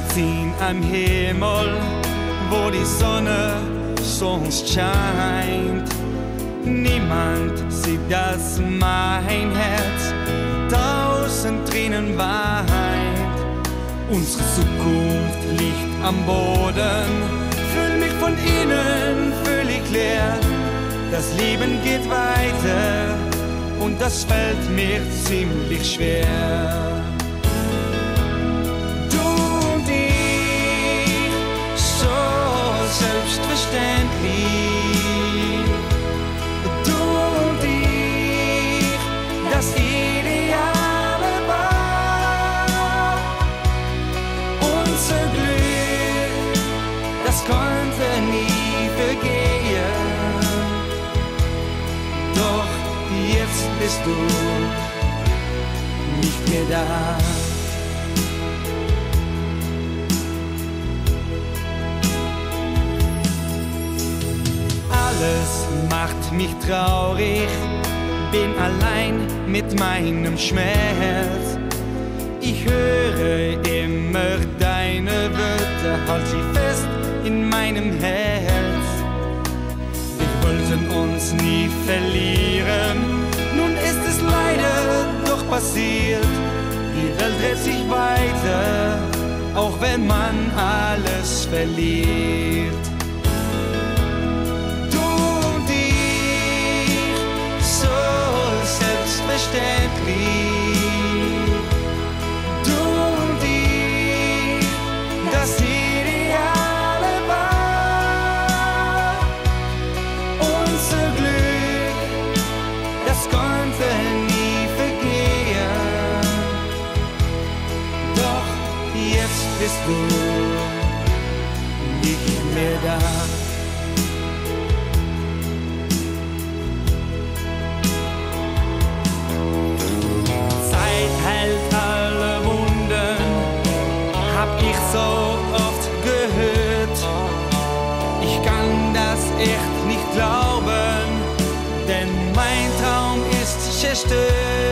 ziehen am Himmel, wo die Sonne sonst scheint. Niemand sieht, dass mein Herz tausend Tränen weint. Unsere Zukunft liegt am Boden, fühl mich von innen völlig leer. Das Leben geht weiter und das fällt mir ziemlich schwer. Selbstverständlich, du und ich, das ideale Paar. Unser Glück, das konnte nie vergehen. Doch jetzt bist du nicht mehr da. Alles macht mich traurig, bin allein mit meinem Schmerz. Ich höre immer deine Wörter, halt sie fest in meinem Herz. Wir wollten uns nie verlieren, nun ist es leider doch passiert. Die Welt dreht sich weiter, auch wenn man alles verliert. Selbstverständlich, du und ich, das ideale Paar. Unser Glück, das konnte nie vergehen. Doch jetzt bist du nicht mehr da. So oft gehört, ich kann das echt nicht glauben, denn mein Traum ist zerstört.